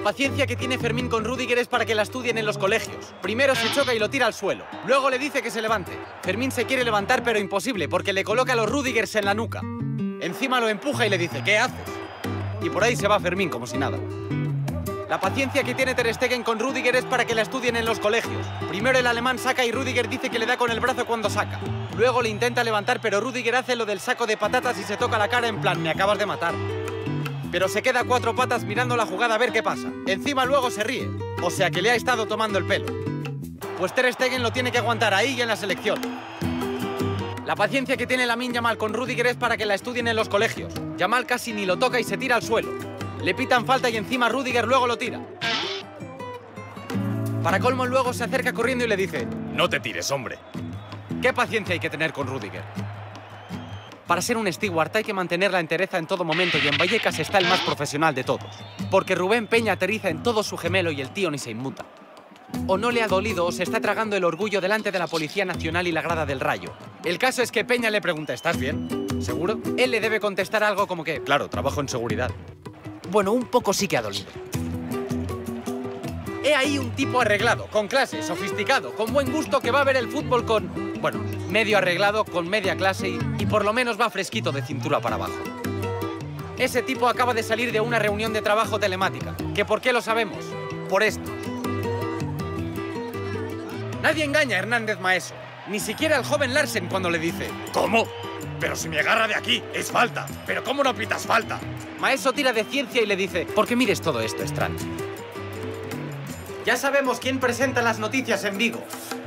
paciencia que tiene Fermín con Rüdiger es para que la estudien en los colegios. Primero se choca y lo tira al suelo. Luego le dice que se levante. Fermín se quiere levantar, pero imposible, porque le coloca los Rüdigers en la nuca. Encima lo empuja y le dice, ¿qué haces? Y por ahí se va Fermín como si nada. La paciencia que tiene Ter Stegen con Rüdiger es para que la estudien en los colegios. Primero el alemán saca y Rüdiger dice que le da con el brazo cuando saca. Luego le intenta levantar, pero Rüdiger hace lo del saco de patatas y se toca la cara en plan, me acabas de matar. Pero se queda a cuatro patas mirando la jugada a ver qué pasa. Encima luego se ríe. O sea que le ha estado tomando el pelo. Pues Ter Stegen lo tiene que aguantar ahí y en la selección. La paciencia que tiene Lamine Yamal con Rüdiger es para que la estudien en los colegios. Yamal casi ni lo toca y se tira al suelo. Le pitan falta y encima Rüdiger luego lo tira. Para colmo luego se acerca corriendo y le dice, no te tires, hombre. ¿Qué paciencia hay que tener con Rüdiger? Para ser un steward hay que mantener la entereza en todo momento y en Vallecas está el más profesional de todos. Porque Rubén Peña aterriza en todo su gemelo y el tío ni se inmuta. O no le ha dolido o se está tragando el orgullo delante de la Policía Nacional y la grada del Rayo. El caso es que Peña le pregunta, ¿estás bien? ¿Seguro? Él le debe contestar algo como que, claro, trabajo en seguridad. Bueno, un poco sí que ha dolido. He ahí un tipo arreglado, con clase, sofisticado, con buen gusto que va a ver el fútbol con... Bueno, medio arreglado, con media clase y por lo menos va fresquito de cintura para abajo. Ese tipo acaba de salir de una reunión de trabajo telemática. ¿Que por qué lo sabemos? Por esto. Nadie engaña a Hernández Maeso. Ni siquiera el joven Larsen cuando le dice ¿cómo? Pero si me agarra de aquí, es falta. ¿Pero cómo no pitas falta? Maeso tira de ciencia y le dice ¿por qué mires todo esto, Strand? Ya sabemos quién presenta las noticias en Vigo.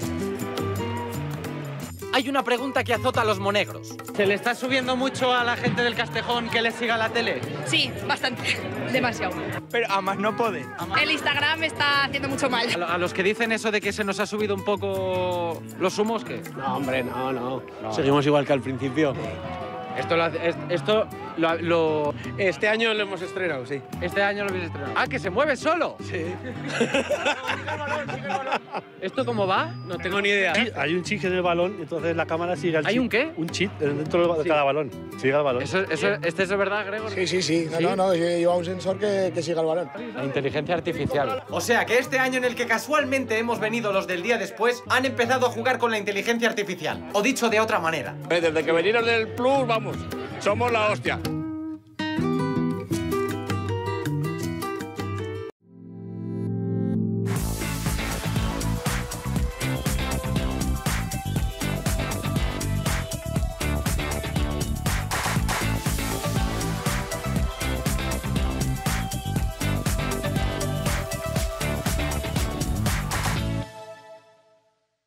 Hay una pregunta que azota a los monegros. ¿Se le está subiendo mucho a la gente del Castejón que le siga la tele? Sí, bastante. Demasiado. Pero a más no puede. El Instagram está haciendo mucho mal. A los que dicen eso de que se nos ha subido un poco los humos, ¿qué? No, hombre, no. Seguimos igual que al principio. Este año lo hemos estrenado, sí. Este año lo habéis estrenado. ¡Ah, que se mueve solo! Sí. ¿Esto cómo va? No tengo ni idea. Hay un chip en el balón, entonces la cámara sigue al chip. ¿Hay un qué? Un chip dentro de cada balón. Sigue al balón. ¿Este es verdad, Gregor? Sí. No, lleva un sensor que siga el balón. La inteligencia artificial. O sea que este año en el que casualmente hemos venido los del día después, han empezado a jugar con la inteligencia artificial. O dicho de otra manera. Desde que vinieron del Plus, vamos, somos la hostia.